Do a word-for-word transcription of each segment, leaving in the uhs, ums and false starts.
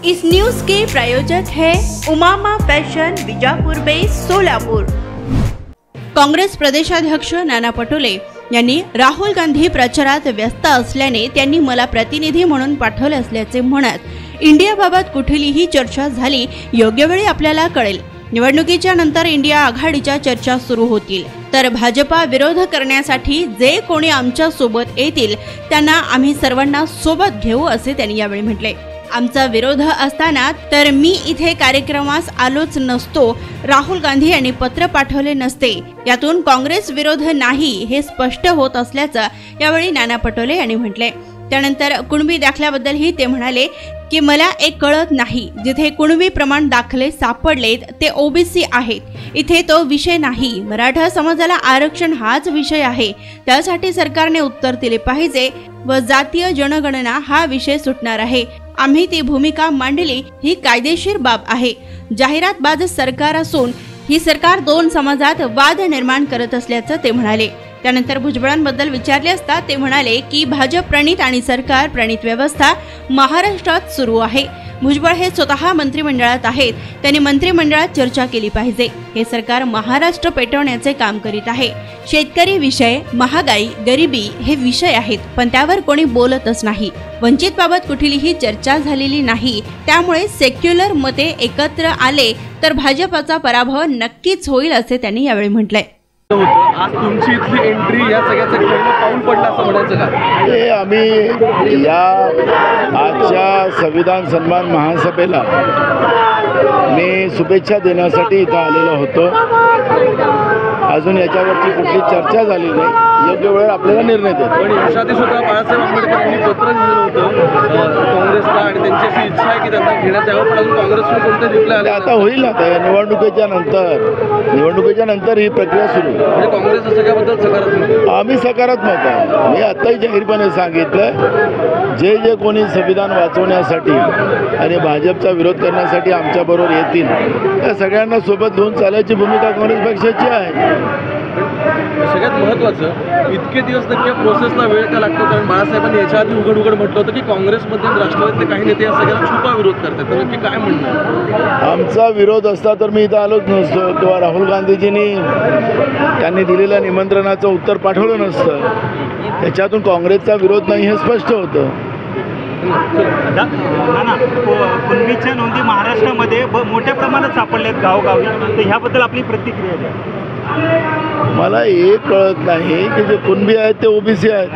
इस news के प्रायोजक है उमामा फैशन, बीजापुर बेस, सोलापुर। काँग्रेस प्रदेशाध्यक्ष नाना पटोले यांनी राहुल गांधी प्रचारात व्यस्त असल्याने त्यांनी मला प्रतिनिधी म्हणून पाठवले असल्याचे म्हणत इंडियाबाबत कुठलीही चर्चा झाली योग्य वेळी आपल्याला कळेल। निवडणुकीच्या नंतर इंडिया आघाडीच्या चर्चा सुरू होतील, तर भाजपा विरोध करण्यासाठी जे कोणी आमच्या सोबत येतील त्यांना आम्ही सर्वांना सोबत घेऊ असे त्यांनी यावेळी म्हटले। आमचा विरोध असताना तर मी इथे कार्यक्रमास आलोच नसतो, राहुल गांधी यांनी पत्र पाठवले नसते, यातून काँग्रेस विरोध नाही हे स्पष्ट होत असल्याचं यावेळी नाना पटोले यांनी म्हटले। त्यानंतर कुणबी दाखल्याबद्दलही ते म्हणाले की मला एक कळत नाही, जिथे कुणबी प्रमाण दाखले सापडलेत ते ओबीसी आहेत, इथे तो विषय नाही, मराठा समाजाला आरक्षण हाच विषय आहे, त्यासाठी सरकारने उत्तर दिले पाहिजे व जातीय जनगणना हा विषय सुटणार आहे। आम्ही ती भूमिका मांडली, ही कायदेशीर बाब आहे। जाहिरातबाज सरकार असून ही सरकार दोन समाजात वाद निर्माण करत असल्याचं ते म्हणाले। त्यानंतर भुजबळांबद्दल विचारले असता ते म्हणाले की भाजप प्रणित आणि सरकार प्रणित व्यवस्था महाराष्ट्रात सुरू आहे। भुजबळ हे स्वतः मंत्रिमंडळात आहेत, त्यांनी मंत्रिमंडळात चर्चा केली पाहिजे। हे सरकार महाराष्ट्र पेटवण्याचे काम करीत आहे। शेतकरी विषय, महागाई, गरिबी हे विषय आहेत, पण त्यावर कोणी बोलतच नाही। वंचित बाबत कुठलीही चर्चा झालेली नाही, त्यामुळे सेक्युलर मते एकत्र आले तर भाजपचा पराभव नक्कीच होईल असे त्यांनी यावेळी म्हटले। आज तुमची इथली एंट्री या सगळ्याचं खेळणं पाऊल पडलं असं म्हणायचं का? हे आम्ही या आजच्या संविधान सन्मान महासभेला मी शुभेच्छा देण्यासाठी इथं आलेलो होतो। अजून याच्यावरची कुठली चर्चा झाली नाही, योग्य वेळेवर आपल्याला निर्णय देतो। पण यशादी सुद्धा बाळासाहेब आंबेडकर यांनी पत्र लिहिलं होतं काँग्रेसला आणि त्यांची अशी इच्छा आहे की त्यांना घेण्यात यावं, पण अजून काँग्रेसने कोणते रिप्लाय आले? आता होईल ना, त्या निवडणुकीच्या नंतर निवडणुकीच्या नंतर ही प्रक्रिया सुरू होईल। म्हणजे काँग्रेस सगळ्याबद्दल सकारात्मक? आम्ही सकारात्मक आहे। मी आत्ताही जाहीरपणे सांगितलं, जे जे कोणी संविधान वाचवण्यासाठी आणि भाजपचा विरोध करण्यासाठी आमच्याबरोबर येतील त्या सगळ्यांना सोबत घेऊन चालायची भूमिका काँग्रेस पक्षाची आहे। सगळ्यात महत्त्वाचं, इतके दिवस नक्की प्रोसेसला वेळ का लागतो? कारण बाळासाहेबांनी याच्या आधी उघड उघड म्हटलं होतं की काँग्रेसमध्ये राष्ट्रवादीतले काही नेते या सगळ्याला छुपा विरोध करतात, तर नक्की काय म्हणणं? आमचा विरोध असता तर मी इथं आलोच नसतो, किंवा राहुल गांधीजींनी त्यांनी दिलेल्या निमंत्रणाचं उत्तर पाठवलं नसतं। त्याच्यातून काँग्रेसचा विरोध नाही हे स्पष्ट होतं। कुणबीच्या नोंदी महाराष्ट्रामध्ये मोठ्या प्रमाणात सापडल्यात गावगावी, तर ह्याबद्दल आपली प्रतिक्रिया द्या। मला एक कळत नाही की जे कुणबी आहेत ते ओबीसी आहेत,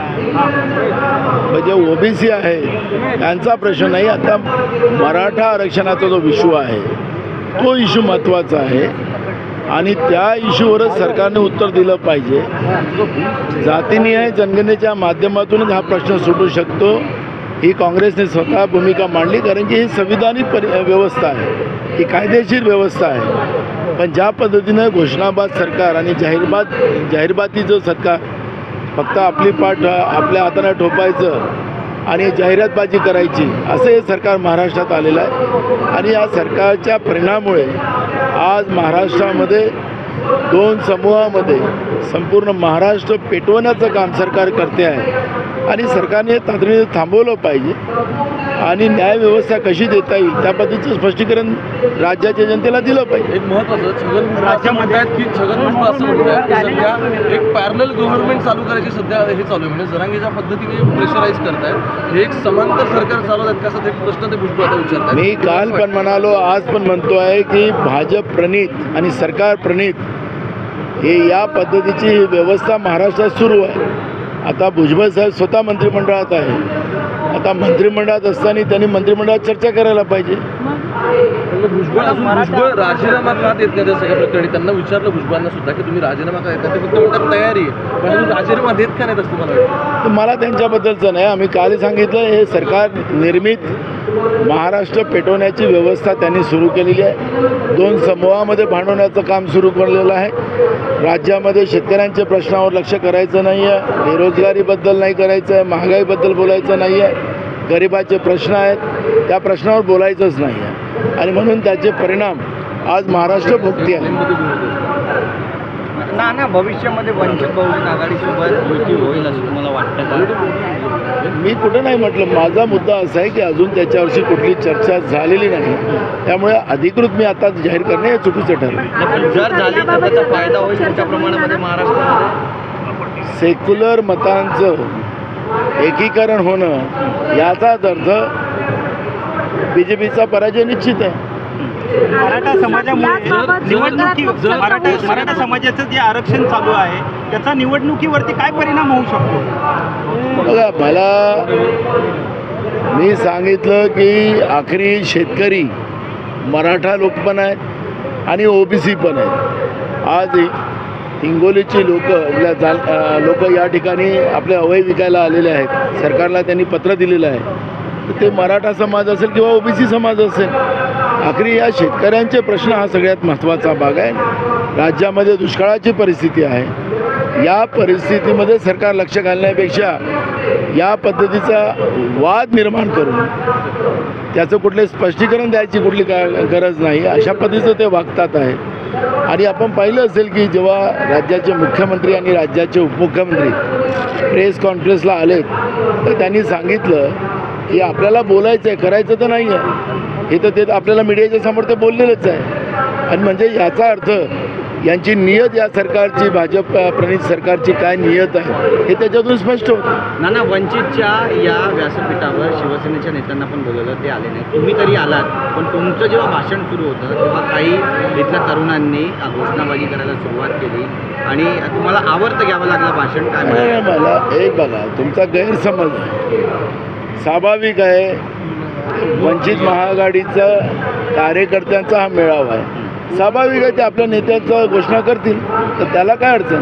म्हणजे ओबीसी आहे त्यांचा प्रश्न नाही। आता मराठा आरक्षणाचा जो इश्यू आहे तो इश्यू महत्त्वाचा आहे आणि त्या इश्यूवरच सरकारने उत्तर दिलं पाहिजे। जातीनिहाय जनगणनेच्या माध्यमातूनच हा प्रश्न सुटू शकतो, ही काँग्रेसने स्वतः भूमिका मांडली, कारण की ही संविधानिक परि व्यवस्था आहे, ही कायदेशीर व्यवस्था आहे। पण ज्या पद्धतीनं घोषणाबाद सरकार आणि जाहीरबाद जाहीरबातीचं सरकार फक्त आपली पाठ आपल्या हाताने ठोपायचं आणि जाहिरातबाजी करायची, असं हे सरकार महाराष्ट्रात आलेलं आहे। आणि या सरकारच्या परिणामामुळे आज महाराष्ट्रामध्ये दोन समूहामध्ये संपूर्ण महाराष्ट्र पेटवण्याचं काम सरकार करते आहे आणि सरकारने तातडीने थांबवलं पाहिजे आणि न्यायव्यवस्था कशी देता येईल त्या पद्धतीचं स्पष्टीकरण राज्याच्या जनतेला दिलं पाहिजे। एक महत्त्वाचं, छगन भुजबळ म्हणतात की छगन भुजबळ असं म्हणतात की सध्या एक पॅरलल गव्हर्नमेंट चालू करायची सध्या हे चालू आहे, म्हणजे जरांगीच्या पद्धतीने प्रेशराईज करतायत, हे एक समांतर सरकार चालवतात कसं ते प्रश्न ते भुजबळ आता विचारतात। मी काल पण म्हणालो, आज पण म्हणतो आहे की भाजप प्रणित आणि सरकार प्रणित हे या पद्धतीची व्यवस्था महाराष्ट्रात सुरू आहे। आता भुजबळ साहेब स्वतः मंत्रिमंडळात आहे, आता मंत्रिमंडळात असताना त्यांनी मंत्रिमंडळात चर्चा करायला पाहिजे। भुजबळ अजून भुजबळ राजीनामा का देत नाही त्या सगळ्या प्रकरणी? त्यांना विचारलं भुजबळांना सुद्धा की तुम्ही राजीनामा का देत नाही, ते फक्त म्हणतात तयारी आहे, पण राजीनामा देत का नाहीत असं मला वाटतं? तर मला त्यांच्याबद्दलचं नाही, आम्ही काल सांगितलं हे सरकार निर्मित महाराष्ट्र पेटवण्याची व्यवस्था त्यांनी सुरू केलेली आहे। दोन समूहामध्ये भांडवण्याचं काम सुरू केलेलं आहे। राज्यामध्ये शेतकऱ्यांच्या प्रश्नावर लक्ष करायचं नाही आहे, बेरोजगारीबद्दल नाही करायचं आहे, महागाईबद्दल बोलायचं नाही आहे, गरिबाचे प्रश्न आहेत त्या प्रश्नावर बोलायचंच नाही आहे आणि म्हणून त्याचे परिणाम आज महाराष्ट्र भोगते आहे। ना ना भविष्यामध्ये वंचित बहुजन आघाडीसोबत युती होईल असं तुम्हाला वाटतं का? मी कुठं नाही म्हटलं. माझा मुद्दा असा आहे की अजून त्याच्यावरची कुठली चर्चा झालेली नाही, त्यामुळे अधिकृत मी आता जाहीर करणे हे चुकीचं ठरलं. पण जर झाली तर त्याचा फायदा होईल मोठ्या प्रमाणामध्ये महाराष्ट्रामध्ये. सेक्युलर मतांचं एकीकरण होणं याचाच अर्थ बी जे पीचा पराजय निश्चित आहे. मराठा समाजामुळे निवडणुकी मराठा मराठा समाजाचं जे आरक्षण चालू आहे त्याचा निवडणुकीवरती काय परिणाम होऊ शकतो? बघा, मला मी सांगितलं की आखरी शेतकरी मराठा लोक पण आहेत आणि ओबीसी पण आहेत. आज हिंगोलीची लोक आपल्या जा लोक या ठिकाणी आपले अवयव विकायला आलेले आहेत. सरकारला त्यांनी पत्र दिलेलं आहे. ते मराठा समाज असेल किंवा ओबीसी समाज असेल, आखरी या शेतकऱ्यांचे प्रश्न हा सगळ्यात महत्त्वाचा भाग आहे. राज्यामध्ये दुष्काळाची परिस्थिती आहे. या परिस्थितीमध्ये सरकार लक्ष घालण्यापेक्षा या पद्धतीचा वाद निर्माण करून त्याचं कुठले स्पष्टीकरण द्यायची कुठली का गरज नाही, अशा पद्धतीचं ते वागतात आहे. आणि आपण पाहिलं असेल की जेव्हा राज्याचे मुख्यमंत्री आणि राज्याचे उपमुख्यमंत्री प्रेस कॉन्फरन्सला आलेत तर त्यांनी सांगितलं की आपल्याला बोलायचं आहे, करायचं तर नाही आहे. हे तर ते आपल्याला मीडियाच्या समोर ते बोललेलंच आहे. आणि म्हणजे याचा अर्थ यांची नियत या सरकारची, भाजप प्रणित सरकारची काय नियत आहे हे त्याच्यातून स्पष्ट होतं. नाना वंचितच्या या व्यासपीठावर शिवसेनेच्या नेत्यांना पण बोलवलं, ते आले नाही. तुम्ही तरी आलात, पण तुमचं जेव्हा भाषण सुरू होतं तेव्हा काही इथल्या तरुणांनी घोषणाबाजी करायला सुरुवात केली आणि तुम्हाला आवर्त घ्यावं लागलं भाषण. काय मला एक बघा, तुमचा गैरसमज आहे. स्वाभाविक आहे, वंचित महाआघाडीचा कार्यकर्त्यांचा हा मेळावा आहे. स्वाभाविक आहे ते आपल्या नेत्यांचं घोषणा करतील, तर त्याला काय अडचण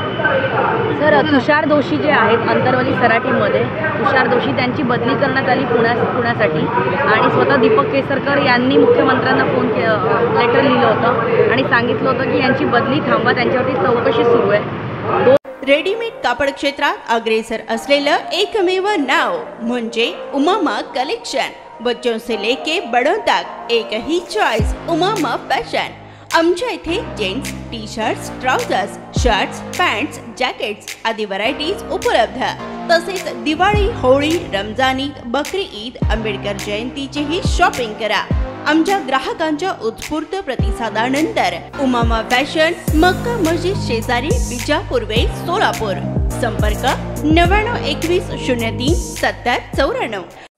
आहे. सर, तुषार दोषी जे आहेत अंतरवली सराटीमध्ये, तुषार दोषी त्यांची बदली करण्यात आली पुण्या पुण्यासाठी आणि स्वतः दीपक केसरकर यांनी मुख्यमंत्र्यांना फोन के लेटर लिहिलं होतं आणि सांगितलं होतं की यांची बदली थांबवा, त्यांच्यावरती चौकशी सुरू आहे. दो रेडीमेड कापड क्षेत्रात अग्रेसर असलेलं एकमेव नाव म्हणजे उमामा कलेक्शन. बच्चों से लेके बड़ों तक एक ही चॉइस, उमामा फॅशन. आमच्या इथे gents T shirts, trousers, shirts, pants, jackets आदी व्हरायटीज उपलब्ध. तसेच दिवाळी, होळी, रमजान ईद, बकरी ईद, आंबेडकर जयंतीचीही शॉपिंग करा. आमच्या ग्राहकांच्या उत्स्फूर्त प्रतिसादानंतर उमामा फॅशन, मक्का मस्जिद शेजारी, विजापूर वेस्ट, सोलापूर. संपर्क नव्याण्णव एकवीस शून्य तीन सत्तर चौऱ्याण्णव.